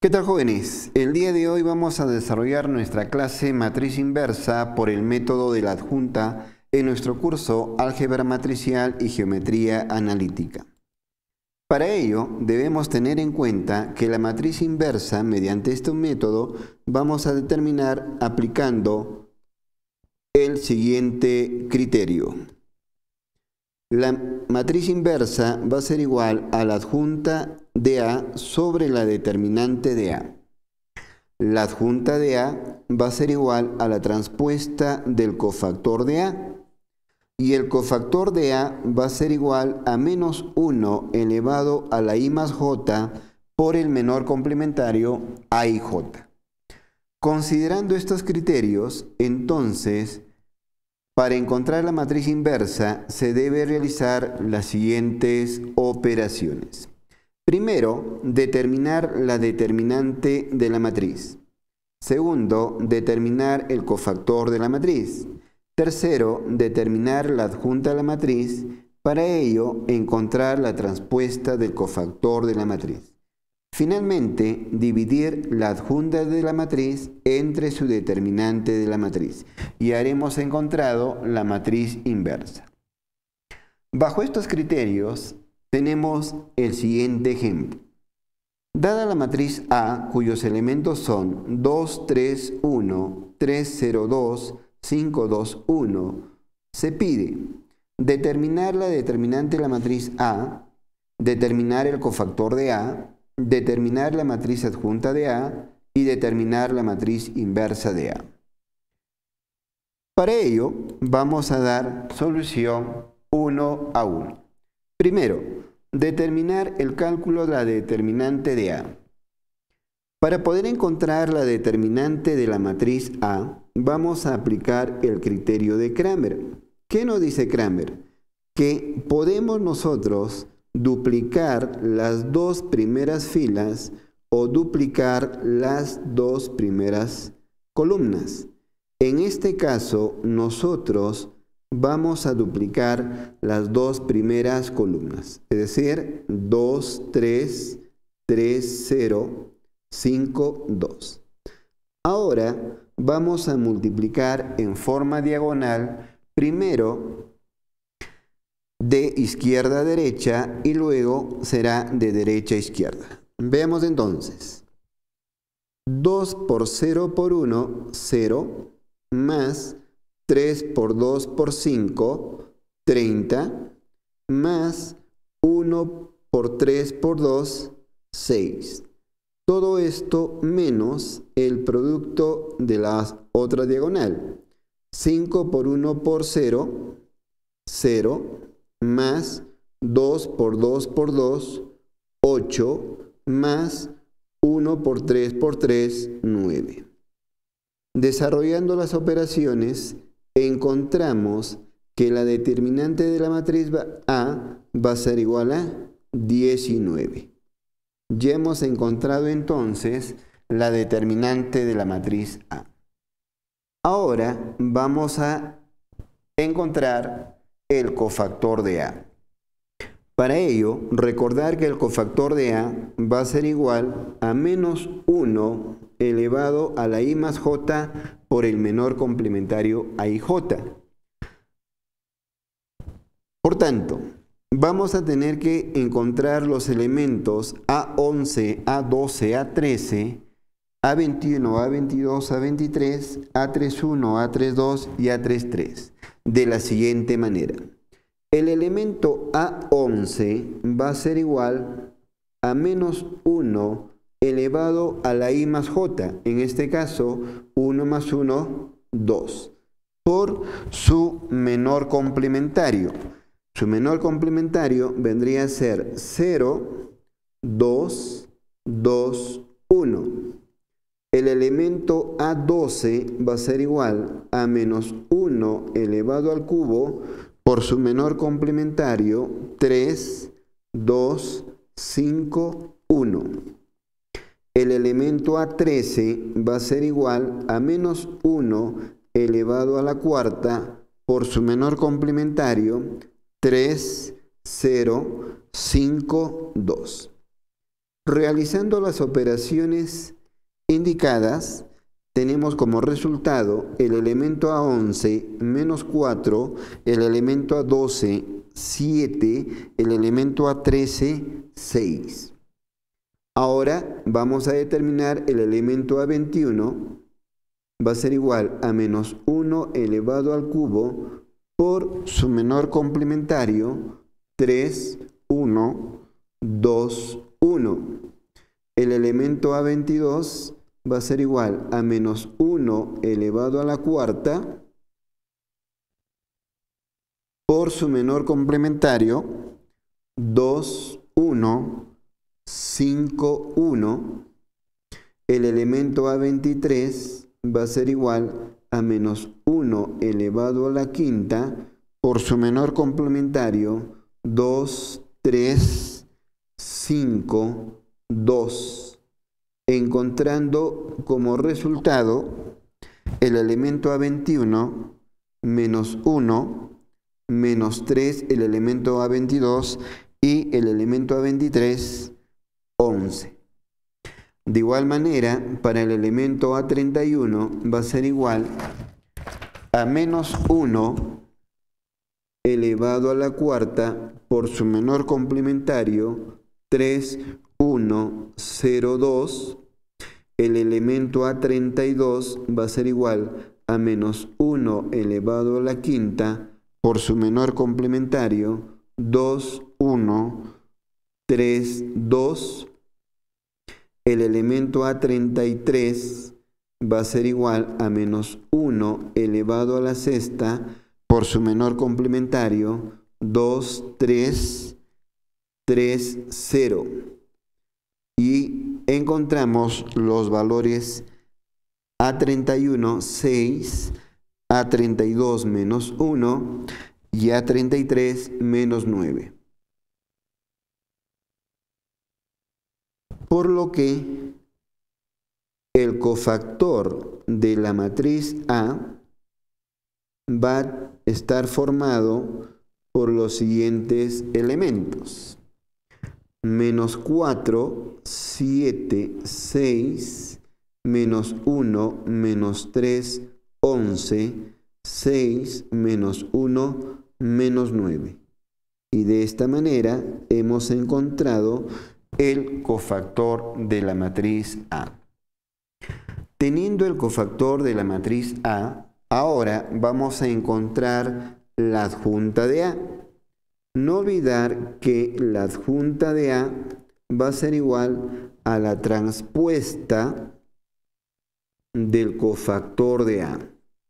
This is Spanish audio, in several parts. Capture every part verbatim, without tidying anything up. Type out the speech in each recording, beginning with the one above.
¿Qué tal, jóvenes? El día de hoy vamos a desarrollar nuestra clase matriz inversa por el método de la adjunta en nuestro curso Álgebra matricial y Geometría analítica. Para ello debemos tener en cuenta que la matriz inversa mediante este método vamos a determinar aplicando el siguiente criterio. La matriz inversa va a ser igual a la adjunta de A sobre la determinante de A. La adjunta de A va a ser igual a la transpuesta del cofactor de A. Y el cofactor de A va a ser igual a menos uno elevado a la I más J por el menor complementario A y J. Considerando estos criterios, entonces, para encontrar la matriz inversa se debe realizar las siguientes operaciones. Primero, determinar la determinante de la matriz. Segundo, determinar el cofactor de la matriz. Tercero, determinar la adjunta de la matriz. Para ello, encontrar la transpuesta del cofactor de la matriz. Finalmente, dividir la adjunta de la matriz entre su determinante de la matriz. Y haremos encontrado la matriz inversa. Bajo estos criterios, tenemos el siguiente ejemplo. Dada la matriz A, cuyos elementos son dos, tres, uno, tres, cero, dos, cinco, dos, uno, se pide determinar la determinante de la matriz A, determinar el cofactor de A, determinar la matriz adjunta de A y determinar la matriz inversa de A. Para ello, vamos a dar solución uno a uno. Primero, determinar el cálculo de la determinante de A. Para poder encontrar la determinante de la matriz A, vamos a aplicar el criterio de Cramer. ¿Qué nos dice Cramer? Que podemos nosotros duplicar las dos primeras filas o duplicar las dos primeras columnas. En este caso, nosotros vamos a duplicar las dos primeras columnas, es decir, dos, tres, tres, cero, cinco, dos. Ahora vamos a multiplicar en forma diagonal, primero de izquierda a derecha y luego será de derecha a izquierda. Veamos entonces. dos por cero por uno, cero, más tres por dos por cinco, treinta, más uno por tres por dos, seis. Todo esto menos el producto de la otra diagonal. cinco por uno por cero, cero, más dos por dos por dos, ocho, más uno por tres por tres, nueve. Desarrollando las operaciones, encontramos que la determinante de la matriz A va a ser igual a diecinueve. Ya hemos encontrado entonces la determinante de la matriz A. Ahora vamos a encontrar el cofactor de A. Para ello, recordar que el cofactor de A va a ser igual a menos uno elevado a la I más J por el menor complementario A y J. Por tanto, vamos a tener que encontrar los elementos A once, A doce, A trece, A veintiuno, A veintidós, A veintitrés, A treinta y uno, A treinta y dos y A treinta y tres de la siguiente manera. El elemento A once va a ser igual a menos uno elevado a la I más J, en este caso uno más uno, dos, por su menor complementario. Su menor complementario vendría a ser cero, dos, dos, uno. El elemento A doce va a ser igual a menos uno elevado al cubo por su menor complementario, tres, dos, cinco, uno. El elemento A trece va a ser igual a menos uno elevado a la cuarta por su menor complementario, tres, cero, cinco, dos. Realizando las operaciones indicadas, tenemos como resultado el elemento A once menos cuatro, el elemento A doce, siete, el elemento A trece, seis. Ahora vamos a determinar el elemento A veintiuno, va a ser igual a menos uno elevado al cubo por su menor complementario, tres, uno, dos, uno. El elemento A veintidós va a ser igual a menos uno elevado a la cuarta por su menor complementario, dos, uno, cinco, uno. El elemento A veintitrés va a ser igual a menos uno elevado a la quinta por su menor complementario, dos, tres, cinco, dos. Encontrando como resultado el elemento A veintiuno menos uno, menos tres el elemento A veintidós y el elemento A veintitrés, once. De igual manera, para el elemento A treinta y uno va a ser igual a menos uno elevado a la cuarta por su menor complementario, tres, uno, cero, dos. El elemento A treinta y dos va a ser igual a menos uno elevado a la quinta por su menor complementario, dos, uno, tres, dos. El elemento A treinta y tres va a ser igual a menos uno elevado a la sexta por su menor complementario, dos, tres, tres, cero. Y encontramos los valores A treinta y uno, seis, A treinta y dos menos uno y A treinta y tres menos nueve. Por lo que el cofactor de la matriz A va a estar formado por los siguientes elementos: menos cuatro, siete, seis, menos uno, menos tres, once, seis, menos uno, menos nueve. Y de esta manera hemos encontrado el cofactor de la matriz A. Teniendo el cofactor de la matriz A, ahora vamos a encontrar la adjunta de A. No olvidar que la adjunta de A va a ser igual a la transpuesta del cofactor de A.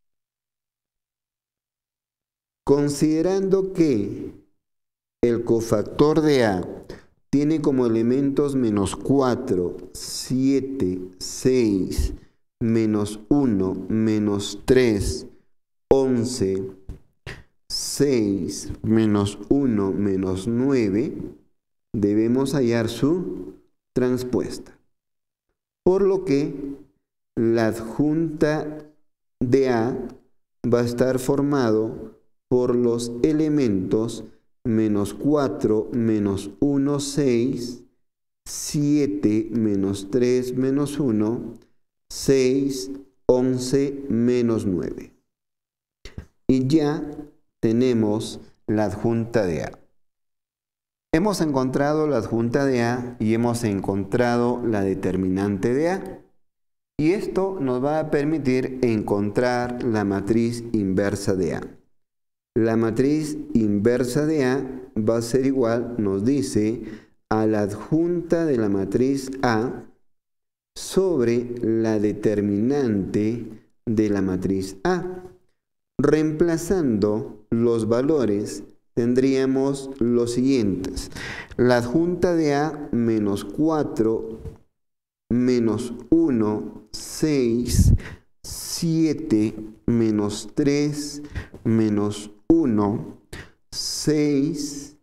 Considerando que el cofactor de A tiene como elementos menos cuatro, siete, seis, menos uno, menos tres, once, seis, menos uno, menos nueve, debemos hallar su transpuesta. Por lo que la adjunta de A va a estar formado por los elementos menos cuatro, menos uno, seis, siete, menos tres, menos uno, seis, once, menos nueve. Y ya tenemos la adjunta de A. Hemos encontrado la adjunta de A y hemos encontrado la determinante de A. Y esto nos va a permitir encontrar la matriz inversa de A. La matriz inversa de A va a ser igual, nos dice, a la adjunta de la matriz A sobre la determinante de la matriz A. Reemplazando los valores, tendríamos los siguientes: la adjunta de A menos cuatro, menos uno, seis, siete, menos tres, menos uno, seis,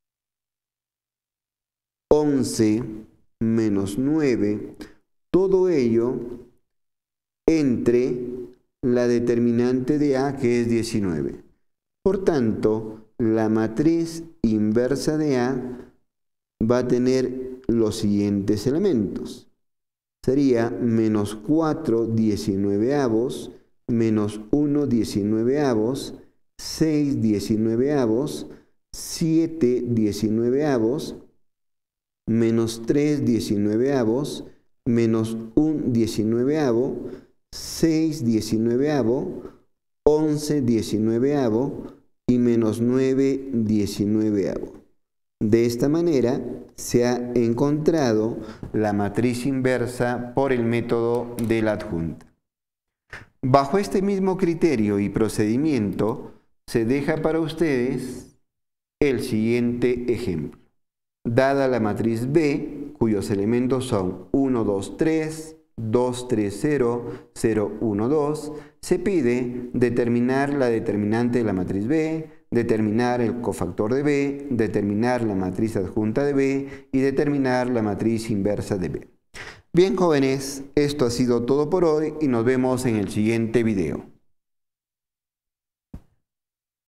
once, menos nueve, todo ello entre la determinante de A, que es diecinueve. Por tanto, la matriz inversa de A va a tener los siguientes elementos. Sería menos cuatro diecinueveavos, menos uno diecinueveavos, seis diecinueveavos, siete diecinueveavos, menos tres diecinueveavos, menos un diecinueveavo, seis diecinueveavo, once diecinueveavo y menos nueve diecinueveavo. De esta manera se ha encontrado la matriz inversa por el método de la adjunta. Bajo este mismo criterio y procedimiento se deja para ustedes el siguiente ejemplo. Dada la matriz B, cuyos elementos son uno, dos, tres, dos, tres, cero, cero, uno, dos, se pide determinar la determinante de la matriz B, determinar el cofactor de B, determinar la matriz adjunta de B y determinar la matriz inversa de B. Bien, jóvenes, esto ha sido todo por hoy y nos vemos en el siguiente video.